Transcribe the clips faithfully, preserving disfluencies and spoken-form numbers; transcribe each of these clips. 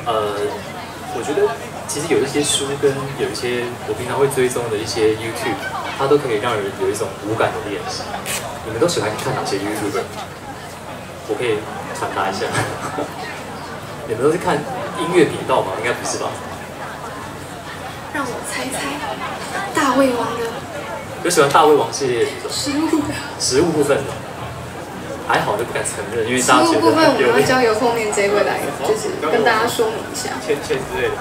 呃，我觉得其实有一些书跟有一些我平常会追踪的一些 YouTube， 它都可以让人有一种无感的练习。你们都喜欢看哪些 YouTube？ 我可以传达一下。你们都是看音乐频道吗？应该不是吧？ 让我猜猜，大胃王的。 有喜欢大胃王系列的食物的。 食物部分的。还好就不敢承认，因为大家觉得食物部分我们要交由后面这一位来，就是跟大家说明一下。 芊芊之类的。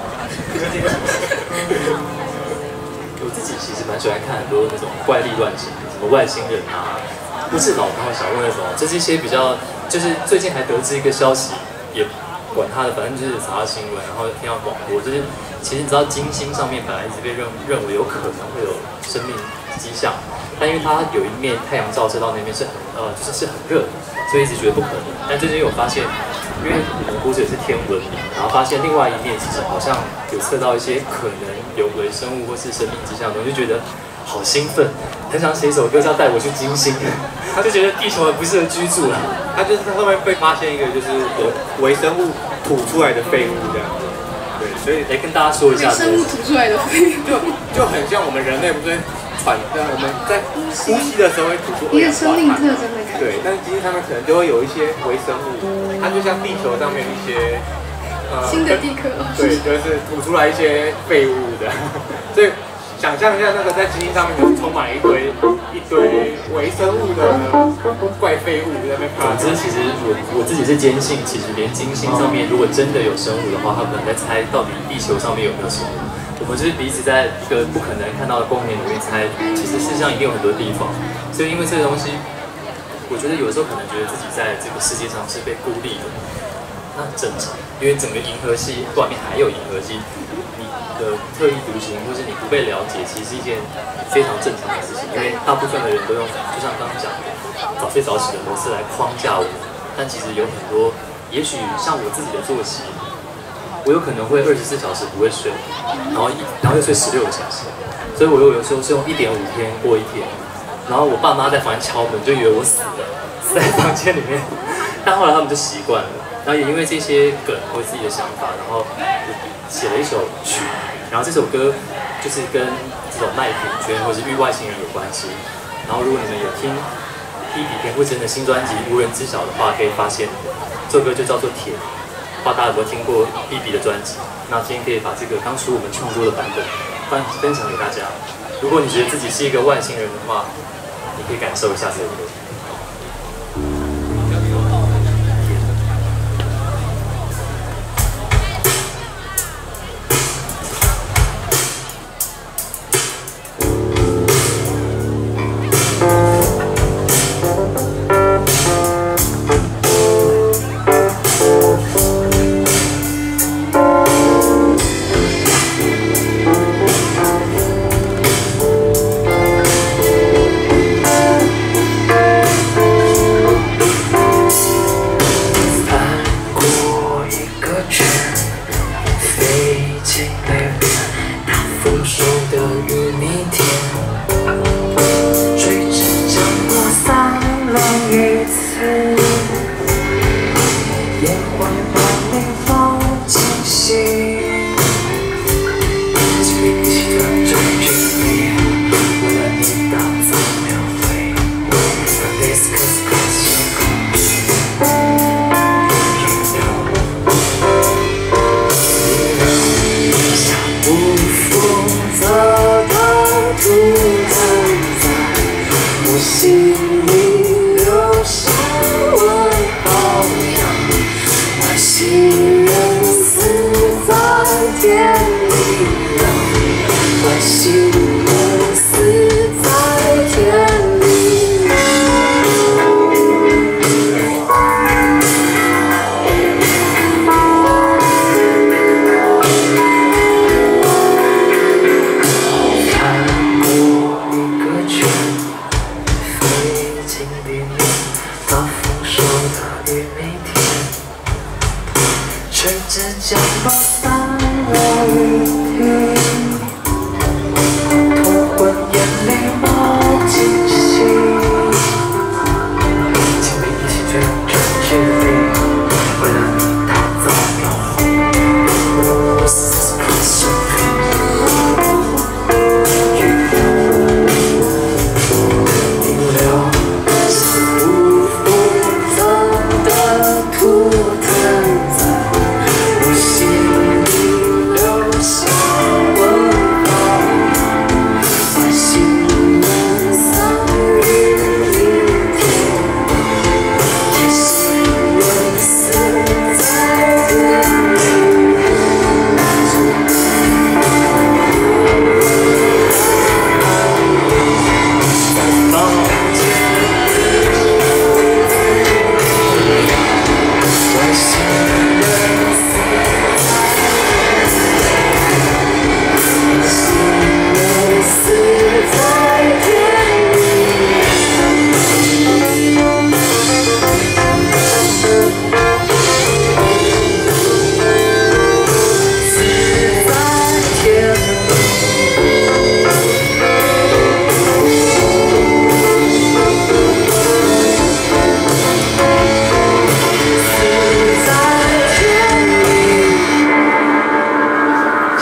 我自己其实蛮喜欢看很多那种怪力乱神，什么外星人啊，不是老高小问那种，就是一些比较，就是最近还得知一个消息，也管他的，反正就是查到新闻，然后听到广播，就是其实你知道金星上面本来一直被认认为有可能会有生命迹象。但因为它有一面太阳照射到那边是很呃，就是是很热的，所以一直觉得不可能。但最近有发现，因为我们不是也是天文，然后发现另外一面其实好像有测到一些可能有微生物或是生命迹象的东西，就觉得好兴奋，很想写一首歌叫带我去金星，他就觉得地球很不适合居住了。 他就是他后面被发现一个就是有微生物吐出来的废物这样子，对，所以来跟大家说一下， 微生物吐出来的废物就就很像我们人类不是。喘，我们在呼吸的时候会吐出一个生命特征的感觉。 对，但是金星上面可能就会有一些微生物，它就像地球上面一些呃新的地壳。 对，就是吐出来一些废物的。所以想象一下，那个在金星上面就充满一堆一堆微生物的怪废物在那边。 总之，其实我我自己是坚信，其实连金星上面如果真的有生物的话，他可能在猜到底地球上面有没有生物。我们就是彼此在一个不可能看到的光年里面猜，其实事实上一定有很多地方。所以因为这个东西，我觉得有时候可能觉得自己在这个世界上是被孤立的，那正常，因为整个银河系外面还有银河系，你的特立独行或是你不被了解，其实是一件非常正常的事情。因为大部分的人都用，就像刚刚讲的，早睡早起的模式来框架我，但其实有很多，也许像我自己的作息。我有可能会二十四小时不会睡，然后一然后又睡十六个小时，所以我有有时候是用一点五天过一天，然后我爸妈在房间敲门就以为我死了，死在房间里面，但后来他们就习惯了，然后也因为这些梗或自己的想法，然后写了一首曲，然后这首歌就是跟这种麦田圈或是域外星人有关系，然后如果你们有听第一笔田馥甄的新专辑《无人知晓》的话，可以发现这首歌就叫做《田》。不知道大家有没有听过 B B 的专辑？那今天可以把这个当初我们创作的版本分分享给大家。如果你觉得自己是一个外星人的话，你可以感受一下这首歌。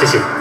谢谢。